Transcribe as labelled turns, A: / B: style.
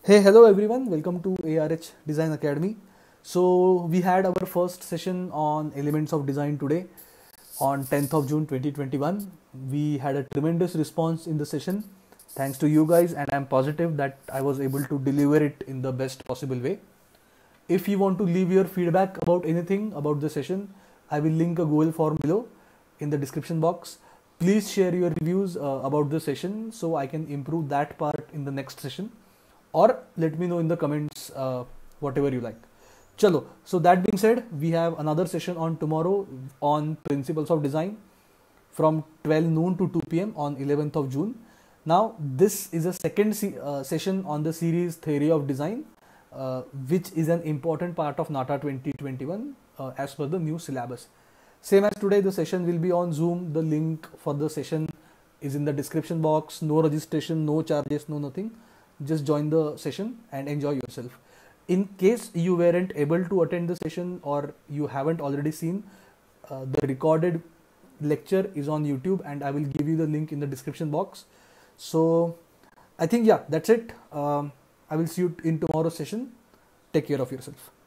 A: Hey, hello everyone. Welcome to ARH Design Academy. So, we had our first session on elements of design today on 10th of June 2021. We had a tremendous response in the session. Thanks to you guys, and I'm positive that I was able to deliver it in the best possible way. If you want to leave your feedback about anything about the session, I will link a Google form below in the description box. Please share your reviews about the session so I can improve that part in the next session, or let me know in the comments whatever you like. Chalo. So that being said, we have another session on tomorrow on principles of design from 12 noon to 2 p.m. on 11th of June. Now this is a second session on the series theory of design, which is an important part of NATA 2021 as per the new syllabus. Same as today, the session will be on Zoom. The link for the session is in the description box. No registration, no charges, no nothing. Just join the session and enjoy yourself. In case you weren't able to attend the session or you haven't already seen, the recorded lecture is on YouTube and I will give you the link in the description box. So I think, yeah, that's it. I will see you in tomorrow's session. Take care of yourself.